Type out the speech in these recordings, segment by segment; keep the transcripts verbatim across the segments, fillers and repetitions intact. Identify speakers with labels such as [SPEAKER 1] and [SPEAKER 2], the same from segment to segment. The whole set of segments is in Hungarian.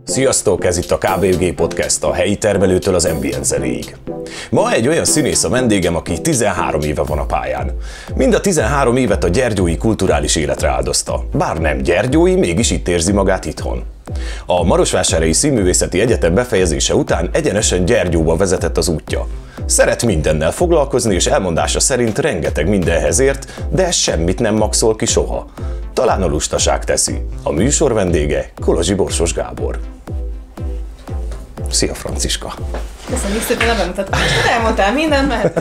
[SPEAKER 1] Sziasztok, ez itt a ká bé gé Podcast, a helyi termelőtől az ambient zenéig. Ma egy olyan színész a vendégem, aki tizenhárom éve van a pályán. Mind a tizenhárom évet a gyergyói kulturális életre áldozta. Bár nem gyergyói, mégis itt érzi magát itthon. A Marosvásárhelyi Színművészeti Egyetem befejezése után egyenesen Gyergyóba vezetett az útja. Szeret mindennel foglalkozni, és elmondása szerint rengeteg mindenhez ért, de semmit nem maxol ki soha. Talán a lustaság teszi. A műsor vendége Kolozsi Borsos Gábor. Szia, Franciska!
[SPEAKER 2] Köszönjük szépen a bemutatást. Elmondtál mindent, mert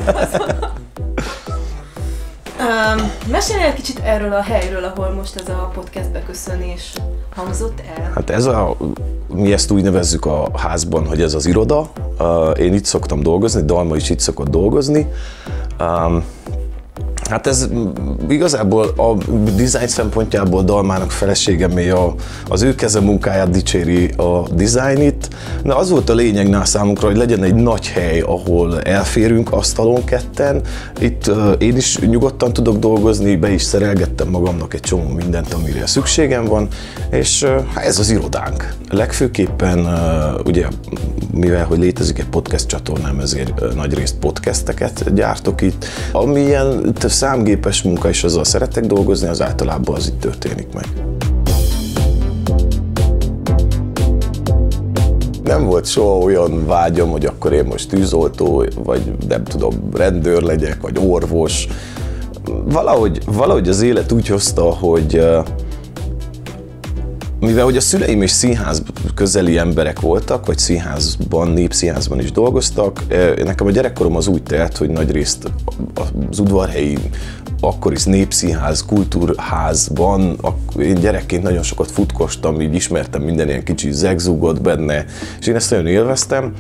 [SPEAKER 2] um, mesélj egy kicsit erről a helyről, ahol most ez a podcast beköszönés hangzott el.
[SPEAKER 1] Hát ez a, mi ezt úgy nevezzük a házban, hogy ez az iroda. Én itt szoktam dolgozni, Dalma is itt szokott dolgozni. Um, Hát ez igazából a design szempontjából Dalmának feleségemé a, az ő keze munkáját dicséri a design itt. De az volt a lényeg számunkra, hogy legyen egy nagy hely, ahol elférünk asztalon ketten. Itt uh, én is nyugodtan tudok dolgozni, be is szerelgettem magamnak egy csomó mindent, amire szükségem van, és uh, ez az irodánk. Legfőképpen uh, ugye, mivel hogy létezik egy podcast csatornám, ezért uh, nagyrészt podcasteket gyártok itt, ami ilyen számgépes munka, és azzal szeretek dolgozni, az általában az itt történik meg. Nem volt soha olyan vágyam, hogy akkor én most tűzoltó, vagy nem tudom, rendőr legyek, vagy orvos. Valahogy, valahogy az élet úgy hozta, hogy mivel hogy a szüleim is színház közeli emberek voltak, vagy színházban, népszínházban is dolgoztak, nekem a gyerekkorom az úgy telt, hogy nagyrészt az udvarhelyi akkori népszínház, kultúrházban, én gyerekként nagyon sokat futkostam, így ismertem minden ilyen kicsi zegzúgot benne, és én ezt nagyon élveztem.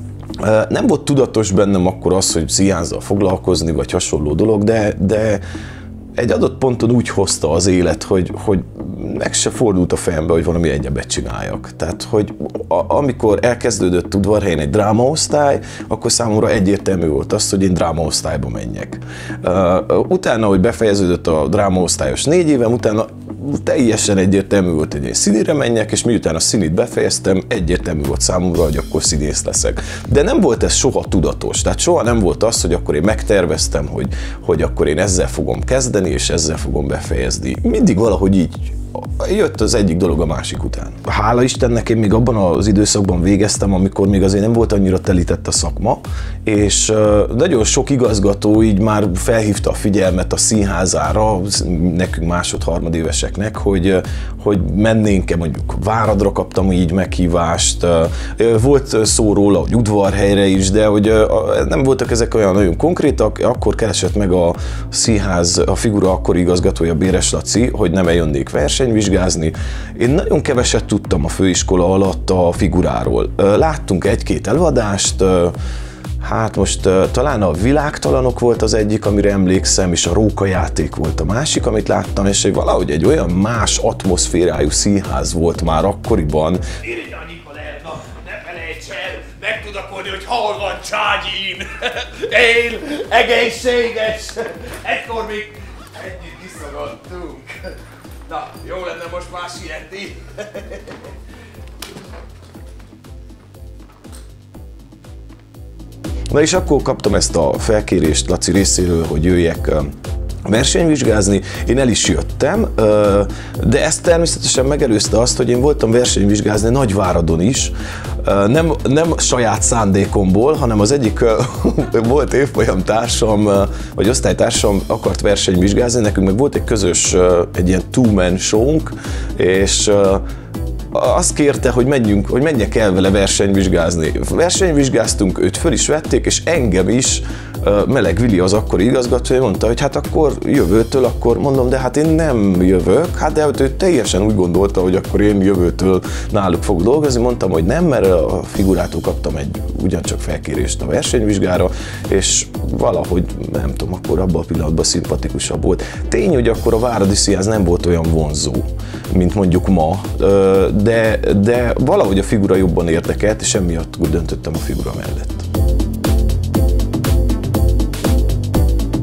[SPEAKER 1] Nem volt tudatos bennem akkor az, hogy színházzal foglalkozni, vagy hasonló dolog, de, de egy adott ponton úgy hozta az élet, hogy, hogy meg se fordult a fejembe, hogy valami egyebet csináljak. Tehát, hogy a, amikor elkezdődött udvarhelyen egy drámaosztály, akkor számomra egyértelmű volt az, hogy én drámaosztályba menjek. Uh, utána, hogy befejeződött a drámaosztályos négy évem, utána teljesen egyértelmű volt, hogy én színire menjek, és miután a színit befejeztem, egyértelmű volt számomra, hogy akkor színész leszek. De nem volt ez soha tudatos, tehát soha nem volt az, hogy akkor én megterveztem, hogy, hogy akkor én ezzel fogom kezdeni, és ezzel fogom befejezni. Mindig valahogy így jött az egyik dolog a másik után. Hála Istennek én még abban az időszakban végeztem, amikor még azért nem volt annyira telített a szakma, és nagyon sok igazgató így már felhívta a figyelmet a színházára, nekünk másod-harmadéveseknek, hogy, hogy mennénk-e, mondjuk Váradra kaptam így meghívást, volt szó róla, hogy udvarhelyre is, de hogy nem voltak ezek olyan nagyon konkrétak, akkor keresett meg a színház, a figura akkori igazgatója, Béres Laci, hogy nem eljönnék versenyvizsgázni. Én nagyon keveset tudtam a főiskola alatt a figuráról. Láttunk egy-két előadást, hát most talán a Világtalanok volt az egyik, amire emlékszem, és a Rókajáték volt a másik, amit láttam, és valahogy egy olyan más atmoszférájú színház volt már akkoriban.
[SPEAKER 3] Irigy Anyika Lerna, ne felejts el, megtudakolni, hogy hol van Cságyin! Él, egészséges! Egykor még együtt kiszagadtunk. Na, jó lenne most már sietni.
[SPEAKER 1] Na és akkor kaptam ezt a felkérést Laci részéről, hogy jöjjek versenyvizsgázni. Én el is jöttem, de ezt természetesen megelőzte azt, hogy én voltam versenyvizsgázni Nagyváradon is, nem, nem saját szándékomból, hanem az egyik volt évfolyam társam, vagy osztálytársam akart versenyvizsgázni, nekünk meg volt egy közös, egy ilyen two-man show-nk, és azt kérte, hogy menjünk, hogy menjek el vele versenyvizsgázni. Versenyvizsgáztunk, őt föl is vették, és engem is Meleg Vili, az akkori igazgatója, mondta, hogy hát akkor jövőtől, akkor mondom, de hát én nem jövök, hát de ő teljesen úgy gondolta, hogy akkor én jövőtől náluk fog dolgozni, mondtam, hogy nem, mert a figurától kaptam egy ugyancsak felkérést a versenyvizsgára, és valahogy, nem tudom, akkor abban a pillanatban szimpatikusabb volt. Tény, hogy akkor a váradi színház nem volt olyan vonzó, mint mondjuk ma, de, de valahogy a figura jobban érdekelt, és emiatt úgy döntöttem a figura mellett.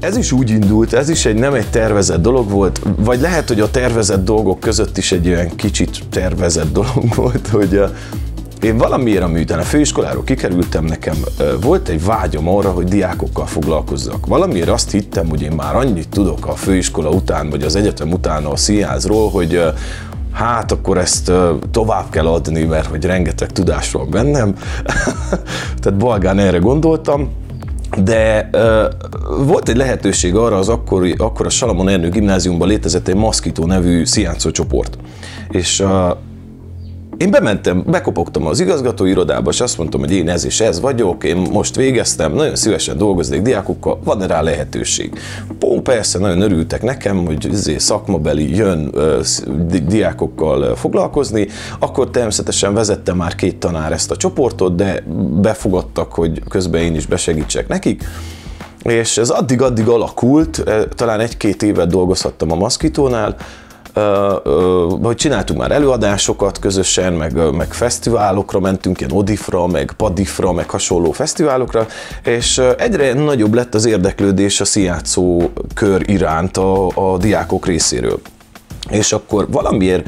[SPEAKER 1] Ez is úgy indult, ez is egy, nem egy tervezett dolog volt, vagy lehet, hogy a tervezett dolgok között is egy olyan kicsit tervezett dolog volt, hogy én valamiért, miután a főiskoláról kikerültem, nekem volt egy vágyam arra, hogy diákokkal foglalkozzak. Valamiért azt hittem, hogy én már annyit tudok a főiskola után, vagy az egyetem után a színházról, hogy hát akkor ezt tovább kell adni, mert hogy rengeteg tudás van bennem. Tehát balgán erre gondoltam. De uh, volt egy lehetőség arra, az akkori, akkor a Salamon Ernő gimnáziumban létezett egy Maszkító nevű színjátszó csoport. És uh, én bementem, bekopogtam az igazgató irodába, és azt mondtam, hogy én ez és ez vagyok, én most végeztem, nagyon szívesen dolgoznék diákokkal, van-e rá lehetőség? Pó, persze, nagyon örültek nekem, hogy ezért szakmabeli jön uh, diákokkal foglalkozni, akkor természetesen vezettem már két tanár ezt a csoportot, de befogadtak, hogy közben én is besegítsek nekik. És ez addig-addig alakult, talán egy-két évet dolgozhattam a Maszkítónál, Uh, uh, hogy csináltunk már előadásokat közösen, meg, meg fesztiválokra mentünk, ilyen Odifra, meg Padifra, meg hasonló fesztiválokra, és uh, egyre nagyobb lett az érdeklődés a színjátszó kör iránt a, a diákok részéről. És akkor valamiért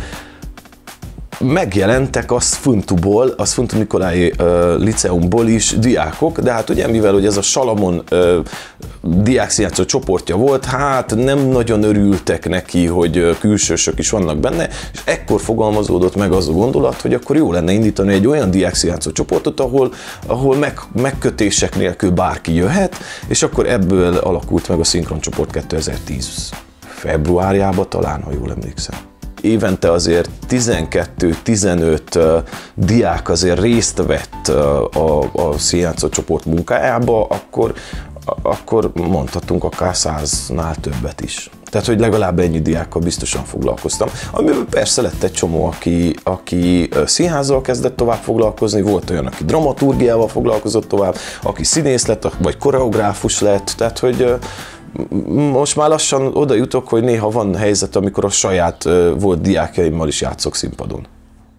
[SPEAKER 1] megjelentek a Szfuntuból, a Szfuntu Mikolái uh, Liceumból is diákok, de hát ugye mivel hogy ez a Salamon uh, diákszínjátszó csoportja volt, hát nem nagyon örültek neki, hogy uh, külsősök is vannak benne, és ekkor fogalmazódott meg az a gondolat, hogy akkor jó lenne indítani egy olyan diákszínjátszó csoportot, ahol, ahol meg, megkötések nélkül bárki jöhet, és akkor ebből alakult meg a szinkroncsoport kétezer-tíz februárjában talán, ha jól emlékszem. Évente azért tizenkettő-tizenöt uh, diák azért részt vett uh, a, a színjátszó csoport munkájába, akkor, akkor mondhatunk akár száznál többet is. Tehát, hogy legalább ennyi diákkal biztosan foglalkoztam. Amiben persze lett egy csomó, aki, aki színházzal kezdett tovább foglalkozni, volt olyan, aki dramaturgiával foglalkozott tovább, aki színész lett, vagy koreográfus lett, tehát, hogy most már lassan oda jutok, hogy néha van helyzet, amikor a saját uh, volt diákjaimmal is játszok színpadon.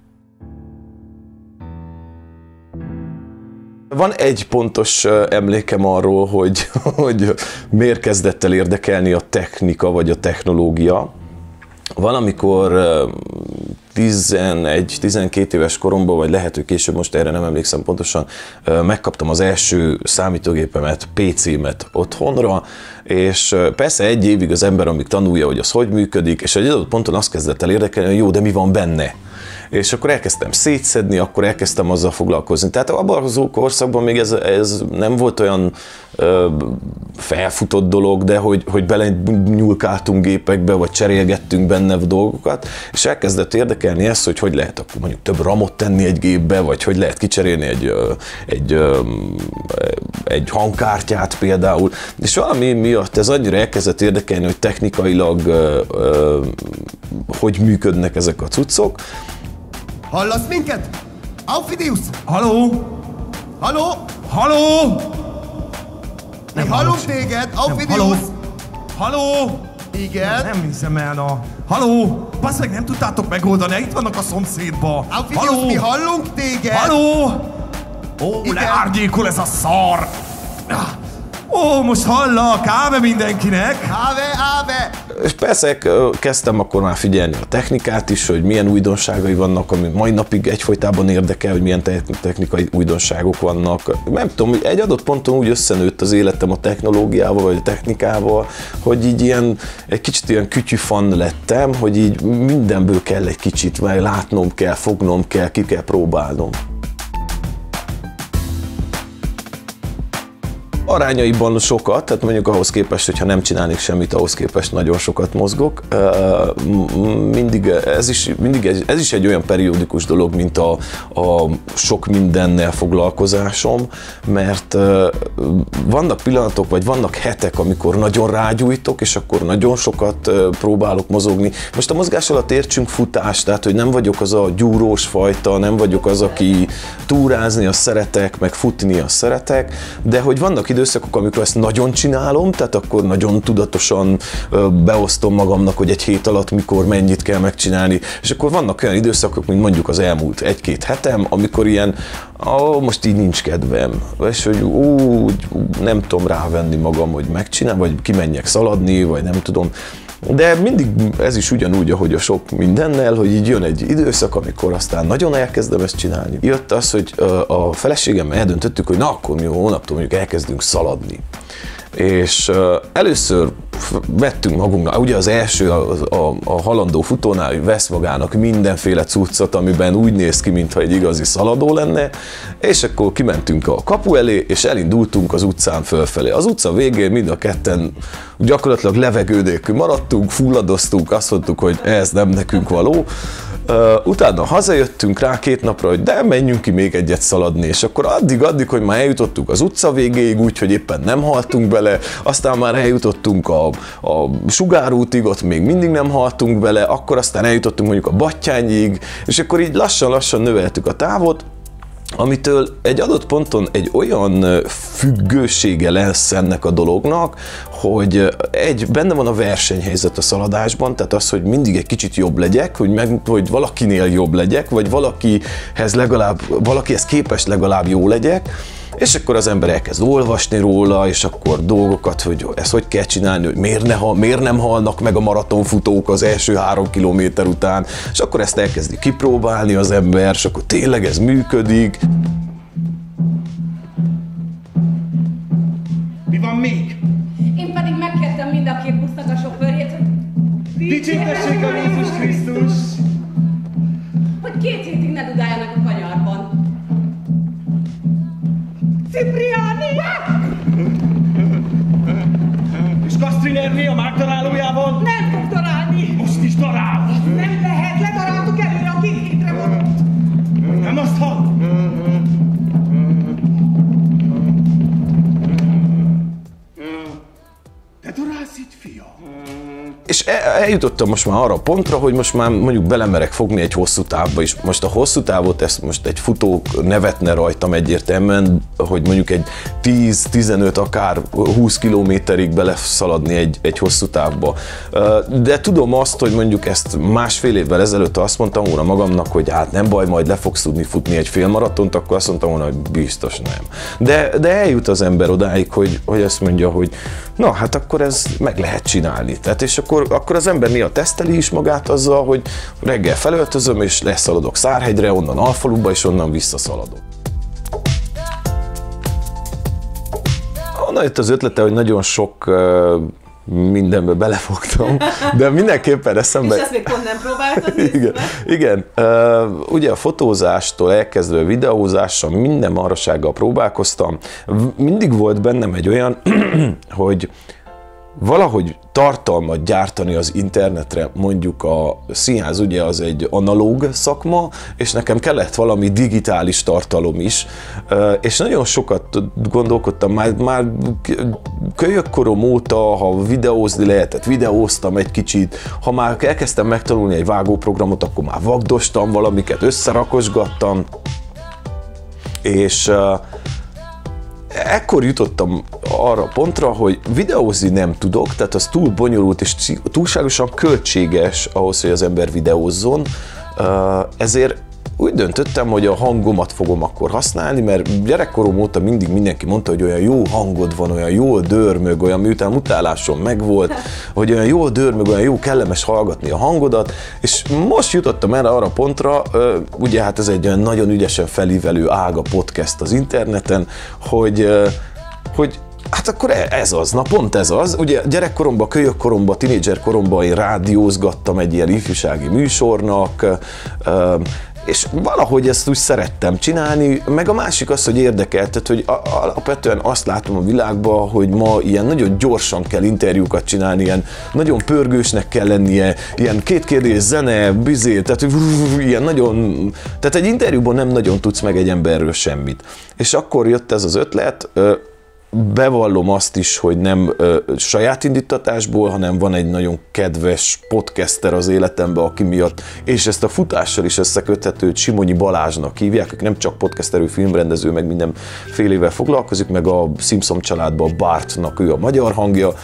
[SPEAKER 1] Van egy pontos uh, emlékem arról, hogy, hogy miért kezdett el érdekelni a technika vagy a technológia. Van, amikor uh, tizenegy-tizenkét éves koromban, vagy lehet, hogy később, most erre nem emlékszem pontosan, megkaptam az első számítógépemet, pé cémet otthonra, és persze egy évig az ember, amíg tanulja, hogy az hogy működik, és egy adott ponton azt kezdett el érdekelni, hogy jó, de mi van benne? És akkor elkezdtem szétszedni, akkor elkezdtem azzal foglalkozni. Tehát abban az korszakban még ez, ez nem volt olyan ö, felfutott dolog, de hogy, hogy belenyúlkáltunk gépekbe, vagy cserélgettünk benne dolgokat, és elkezdett érdekelni ezt, hogy hogy lehet akkor mondjuk több ramot tenni egy gépbe, vagy hogy lehet kicserélni egy, egy, egy hangkártyát például. És valami miatt ez annyira elkezdett érdekelni, hogy technikailag ö, ö, hogy működnek ezek a cuccok.
[SPEAKER 4] Hallasz minket? Aufidius!
[SPEAKER 5] Halló?
[SPEAKER 4] Halló?
[SPEAKER 5] Halló?
[SPEAKER 4] Mi hallunk téged, Aufidius!
[SPEAKER 5] Halló? Halló?
[SPEAKER 4] Igen?
[SPEAKER 5] Nem hiszem el a... Halló? Bassz meg, nem tudtátok megoldani, itt vannak a szomszédba.
[SPEAKER 4] Aufidius, mi hallunk téged!
[SPEAKER 5] Halló? Ó,
[SPEAKER 4] Igen?
[SPEAKER 5] leárnyékol ez a szar! Ó, most hallak, áve mindenkinek!
[SPEAKER 4] Áve, áve!
[SPEAKER 1] És persze kezdtem akkor már figyelni a technikát is, hogy milyen újdonságai vannak, ami mai napig egyfolytában érdekel, hogy milyen technikai újdonságok vannak. Nem tudom, hogy egy adott ponton úgy összenőtt az életem a technológiával, vagy a technikával, hogy így ilyen, egy kicsit ilyen kütyűfan lettem, hogy így mindenből kell egy kicsit, vagy látnom kell, fognom kell, ki kell próbálnom. Arányaiban sokat, tehát mondjuk ahhoz képest, hogyha nem csinálnék semmit, ahhoz képest nagyon sokat mozgok. Mindig ez is, mindig ez is egy olyan periódikus dolog, mint a, a sok mindennel foglalkozásom, mert vannak pillanatok, vagy vannak hetek, amikor nagyon rágyújtok, és akkor nagyon sokat próbálok mozogni. Most a mozgás alatt értsünk futás, tehát hogy nem vagyok az a gyúrós fajta, nem vagyok az, aki túrázni azt szeretek, meg futni azt szeretek, de hogy vannak időszakok, amikor ezt nagyon csinálom, tehát akkor nagyon tudatosan beosztom magamnak, hogy egy hét alatt mikor mennyit kell megcsinálni, és akkor vannak olyan időszakok, mint mondjuk az elmúlt egy-két hetem, amikor ilyen ó, most így nincs kedvem, és hogy úgy nem tudom rávenni magam, hogy megcsinálom, vagy kimenjek szaladni, vagy nem tudom. De mindig ez is ugyanúgy, ahogy a sok mindennel, hogy így jön egy időszak, amikor aztán nagyon elkezdem ezt csinálni. Jött az, hogy a feleségemmel eldöntöttük, hogy na akkor mi hónaptól mondjuk elkezdünk szaladni. És először vettünk magunknak, ugye az első a, a, a halandó futónál, hogy vesz magának mindenféle cuccot, amiben úgy néz ki, mintha egy igazi szaladó lenne, és akkor kimentünk a kapu elé, és elindultunk az utcán fölfelé. Az utca végén mind a ketten gyakorlatilag levegő nélkül maradtunk, fulladoztunk, azt mondtuk, hogy ez nem nekünk való. Uh, utána hazajöttünk rá két napra, hogy de menjünk ki még egyet szaladni, és akkor addig-addig, hogy már eljutottuk az utca végéig, úgyhogy éppen nem haltunk bele, aztán már eljutottunk a, a sugárútig, ott még mindig nem haltunk bele, akkor aztán eljutottunk mondjuk a Battyányig, és akkor így lassan-lassan növeltük a távot, amitől egy adott ponton egy olyan függősége lesz ennek a dolognak, hogy egy, benne van a versenyhelyzet a szaladásban, tehát az, hogy mindig egy kicsit jobb legyek, hogy, meg, hogy valakinél jobb legyek, vagy valakihez legalább, valakihez képest legalább jó legyek, és akkor az ember elkezd olvasni róla, és akkor dolgokat, hogy ezt hogy kell csinálni, hogy miért, ne, miért nem halnak meg a maratonfutók az első három kilométer után, és akkor ezt elkezdi kipróbálni az ember, és akkor tényleg ez működik.
[SPEAKER 5] Mi van még?
[SPEAKER 6] Én pedig megkértem mind a két busznak a sofőrjét, hogy
[SPEAKER 5] Dicsértessék a Jézus Krisztus!
[SPEAKER 6] hogy két hétig ne dudáljanak a kanyarban. Cipriani!
[SPEAKER 5] És Kasztrinerné a márdarálójával?
[SPEAKER 6] Nem fog darálni!
[SPEAKER 5] Most is darál!
[SPEAKER 6] Nem lehet, ledaráltuk előre a két hétre vonat!
[SPEAKER 5] Nem azt hall? Te darálsz itt, fia?
[SPEAKER 1] És eljutottam most már arra a pontra, hogy most már mondjuk belemerek fogni egy hosszú távba is. Most a hosszú távot, ezt most egy futó nevetne rajtam egyértelműen, hogy mondjuk egy tíz-tizenöt, akár húsz kilométerig beleszaladni egy, egy hosszú távba. De tudom azt, hogy mondjuk ezt másfél évvel ezelőtt azt mondtam volna magamnak, hogy hát nem baj, majd le fogsz tudni futni egy félmaratont, akkor azt mondtam volna, hogy biztos nem. De, de eljut az ember odáig, hogy, hogy azt mondja, hogy na hát akkor ez meg lehet csinálni. Tehát és akkor akkor az ember néha teszteli is magát azzal, hogy reggel felöltözöm, és leszaladok Szárhegyre, onnan Alfaluba, és onnan visszaszaladok. Onnan jött az ötlete, hogy nagyon sok uh, mindenbe belefogtam, de mindenképpen eszembe...
[SPEAKER 2] És ezt még pont nem próbáltad?
[SPEAKER 1] Igen, igen. Uh, ugye a fotózástól elkezdve videózással, minden marhasággal próbálkoztam. Mindig volt bennem egy olyan, hogy valahogy tartalmat gyártani az internetre, mondjuk a színház ugye az egy analóg szakma, és nekem kellett valami digitális tartalom is, és nagyon sokat gondolkodtam, már, már kölyökkorom óta, ha videózni lehetett, videóztam egy kicsit, ha már elkezdtem megtanulni egy vágóprogramot, akkor már vagdostam valamiket, összerakosgattam, és ekkor jutottam arra a pontra, hogy videózni nem tudok, tehát az túl bonyolult és túlságosan költséges ahhoz, hogy az ember videózzon, ezért úgy döntöttem, hogy a hangomat fogom akkor használni, mert gyerekkorom óta mindig mindenki mondta, hogy olyan jó hangod van, olyan jól dörmög, olyan miután utálásom megvolt, hogy olyan jól dörmög, olyan jó kellemes hallgatni a hangodat, és most jutottam erre arra pontra, ugye hát ez egy olyan nagyon ügyesen felívelő ága podcast az interneten, hogy, hogy hát akkor ez az, na pont ez az. Ugye gyerekkoromban, kölyökkoromban, tinédzserkoromban én rádiózgattam egy ilyen ifjúsági műsornak, és valahogy ezt úgy szerettem csinálni, meg a másik az, hogy érdekelt, tehát, hogy alapvetően azt látom a világban, hogy ma ilyen nagyon gyorsan kell interjúkat csinálni, ilyen nagyon pörgősnek kell lennie, ilyen két kérdés, zene, bizé, tehát ilyen nagyon, tehát egy interjúban nem nagyon tudsz meg egy emberről semmit. És akkor jött ez az ötlet, bevallom azt is, hogy nem ö, saját indítatásból, hanem van egy nagyon kedves podcaster az életemben, aki miatt, és ezt a futással is összeköthető, Simonyi Balázsnak hívják, aki nem csak podcasterő, filmrendező, meg minden fél évvel foglalkozik, meg a Simpson családban Bartnak ő a magyar hangja,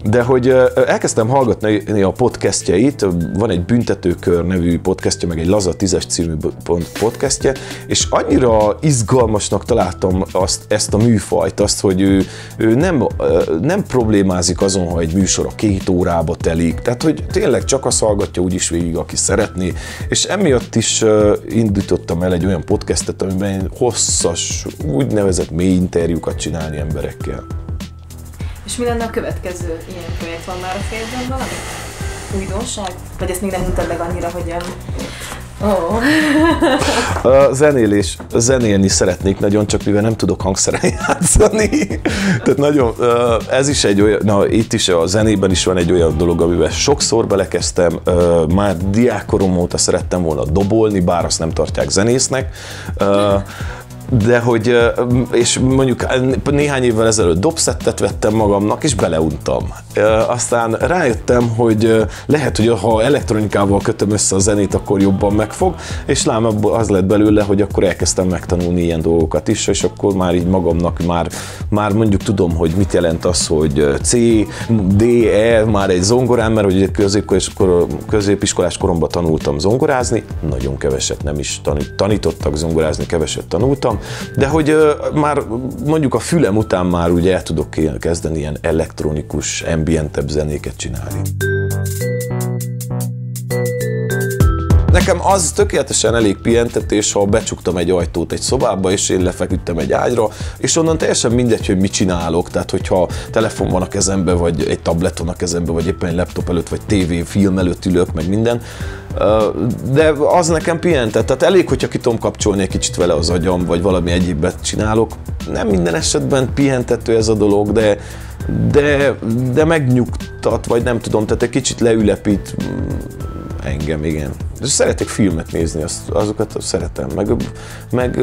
[SPEAKER 1] De hogy elkezdtem hallgatni a podcastjeit, van egy Büntetőkör nevű podcastja, meg egy Laza tízes című podcastje, és annyira izgalmasnak találtam azt, ezt a műfajt, azt, hogy ő, ő nem, nem problémázik azon, ha egy műsor a két órába telik, tehát hogy tényleg csak azt hallgatja úgyis végig, aki szeretné, és emiatt is indítottam el egy olyan podcastet, amiben hosszas, úgynevezett mély interjúkat csinálni emberekkel.
[SPEAKER 2] És mi lenne a következő ilyen projekt? Van már a fejedben valami? Újdonság? Vagy ezt még nem mutatod meg annyira, hogy... Oh.
[SPEAKER 1] A zenélés, zenélni szeretnék nagyon, csak mivel nem tudok hangszeren játszani. Tehát nagyon, ez is egy olyan, na itt is a zenében is van egy olyan dolog, amiben sokszor belekezdtem, már diákkorom óta szerettem volna dobolni, bár azt nem tartják zenésznek. De hogy, és mondjuk néhány évvel ezelőtt dobszettet vettem magamnak, és beleuntam. Aztán rájöttem, hogy lehet, hogy ha elektronikával kötöm össze a zenét, akkor jobban megfog, és lám az lett belőle, hogy akkor elkezdtem megtanulni ilyen dolgokat is, és akkor már így magamnak már, már mondjuk tudom, hogy mit jelent az, hogy C, D, E, már egy zongorán, mert hogy középiskolás koromban tanultam zongorázni, nagyon keveset nem is tanítottak zongorázni, keveset tanultam, de hogy uh, már mondjuk a fülem után már ugye el tudok kezdeni ilyen elektronikus, ambientebb zenéket csinálni. Nekem az tökéletesen elég pihentetés, ha becsuktam egy ajtót egy szobába, és én lefeküdtem egy ágyra, és onnan teljesen mindegy, hogy mit csinálok, tehát hogyha telefon van a kezembe, vagy egy tablet van a kezembe, vagy éppen egy laptop előtt, vagy tévé, film előtt ülök, meg minden, de az nekem pihentet, tehát elég, hogyha ki tudom kapcsolni egy kicsit vele az agyam, vagy valami egyébet csinálok. Nem minden esetben pihentető ez a dolog, de, de, de megnyugtat, vagy nem tudom, tehát egy kicsit leülepít engem, igen. Szeretek filmet nézni, azt, azokat szeretem, meg... meg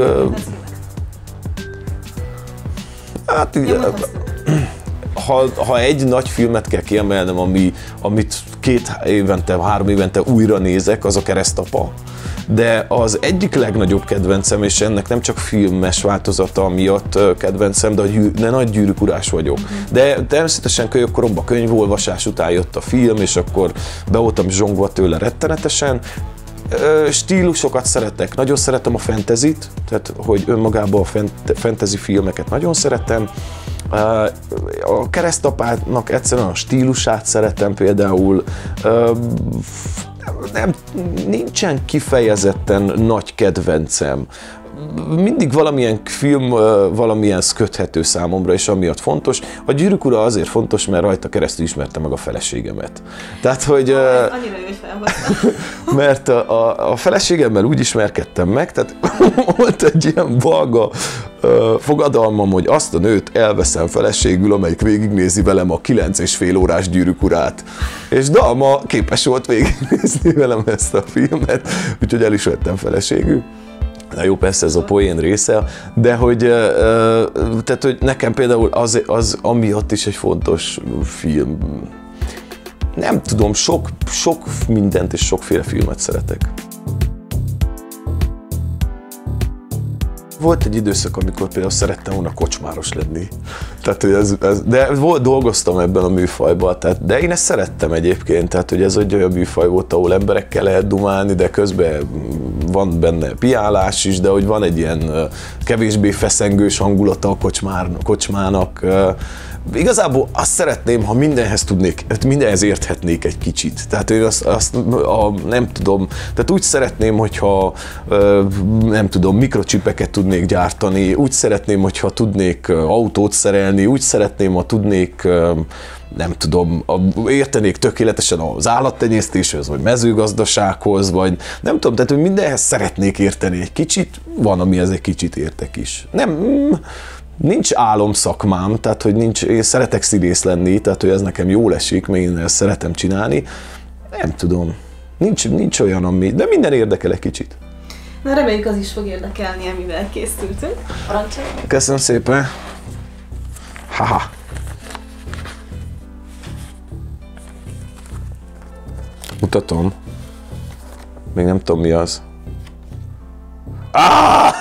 [SPEAKER 1] hát ha, ha egy nagy filmet kell kiemelnem, ami, amit két évente, három évente újra nézek, az a Keresztapa. De az egyik legnagyobb kedvencem, és ennek nem csak filmes változata miatt kedvencem, de, gyűr, de nagy gyűrűk urás vagyok. De természetesen kölyökkoromban könyvolvasás után jött a film, és akkor be voltam zsongva tőle rettenetesen. Stílusokat szeretek, nagyon szeretem a fantasyt, tehát hogy önmagában a fantasy filmeket nagyon szeretem. A Keresztapának egyszerűen a stílusát szeretem például. Nem, nincsen kifejezetten nagy kedvencem. Mindig valamilyen film, valamilyen köthető számomra, és amiatt fontos. A Gyűrűk ura azért fontos, mert rajta keresztül ismertem meg a feleségemet. Tehát, hogy...
[SPEAKER 2] Annyira jó, hogy felhoztam.
[SPEAKER 1] Mert a, a, a feleségemmel úgy ismerkedtem meg, tehát volt egy ilyen balga fogadalmam, hogy azt a nőt elveszem feleségül, amelyik végignézi velem a kilenc és fél órás Gyűrűk urát. És Dalma képes volt végignézni velem ezt a filmet, úgyhogy el is vettem feleségül. Na jó, persze ez a poén része, de hogy, tehát, hogy nekem például az, az amiatt is egy fontos film. Nem tudom, sok, sok mindent és sokféle filmet szeretek. Volt egy időszak, amikor például szerettem volna kocsmáros lenni. Tehát, hogy ez, ez, de volt, dolgoztam ebben a műfajban, tehát, de én ezt szerettem egyébként, tehát hogy ez egy olyan műfaj volt, ahol emberekkel lehet dumálni, de közben van benne piálás is, de hogy van egy ilyen kevésbé feszengős hangulata a kocsmár, kocsmának. Igazából azt szeretném, ha mindenhez tudnék, mindenhez érthetnék egy kicsit. Tehát én azt, azt a, nem tudom, tehát úgy szeretném, hogyha nem tudom, mikrocsipeket tudnék gyártani, úgy szeretném, hogyha tudnék autót szerelni, úgy szeretném, ha tudnék, nem tudom, értenék tökéletesen az állattenyésztéshez, vagy mezőgazdasághoz, vagy nem tudom, tehát hogy mindenhez szeretnék érteni egy kicsit, van, amihez egy kicsit értek is. Nem... Nincs álomszakmám, tehát hogy nincs, én szeretek színész lenni, tehát hogy ez nekem jól esik, mert én ezt szeretem csinálni. Nem tudom, nincs, nincs olyan, ami, de minden érdekel egy kicsit.
[SPEAKER 2] Na reméljük az is fog érdekelni, amivel készültünk. Parancsolj!
[SPEAKER 1] Köszönöm szépen! Haha! Mutatom. Még nem tudom mi az.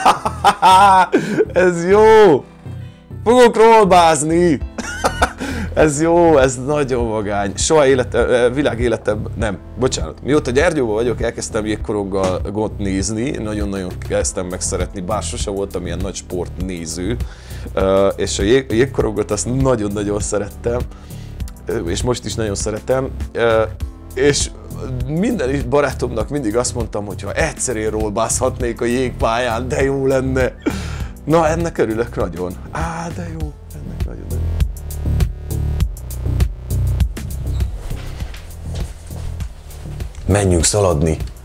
[SPEAKER 1] Ah, ez jó! Fogok rollbázni! Ez jó, ez nagyon vagány. Soha élete, világ életem, nem, bocsánat. Mióta Gyergyóban vagyok, elkezdtem jégkorongot nézni, nagyon-nagyon kezdtem meg szeretni, bár sose voltam ilyen nagy sportnéző, és a jég, jégkorongot azt nagyon-nagyon szerettem, és most is nagyon szeretem, és minden barátomnak mindig azt mondtam, hogy ha egyszer én rollbászhatnék a jégpályán, de jó lenne. Na, ennek örülök nagyon. Á, de jó, ennek nagyon örülök. Menjünk szaladni.